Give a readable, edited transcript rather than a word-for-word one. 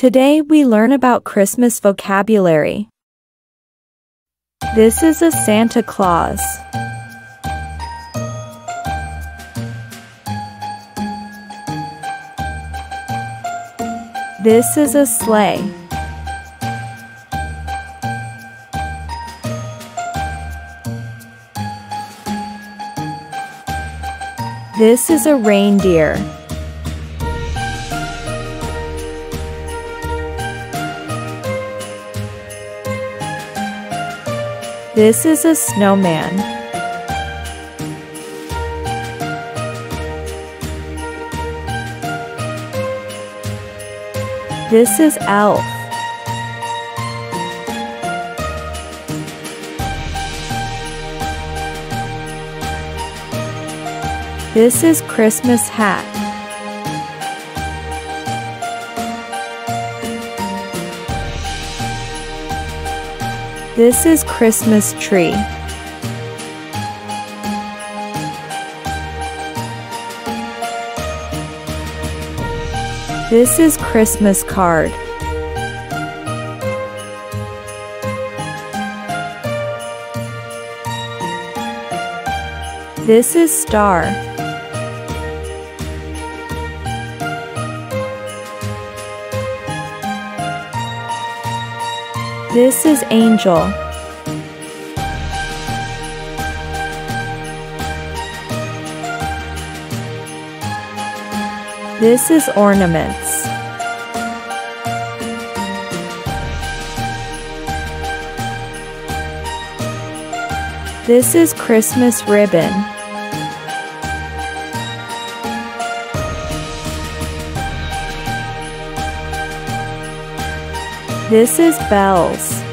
Today we learn about Christmas vocabulary. This is a Santa Claus. This is a sleigh. This is a reindeer. This is a snowman. This is Elf. This is Christmas hat. This is Christmas tree. This is Christmas card. This is star. This is angel. This is ornaments. This is Christmas ribbon. This is bells.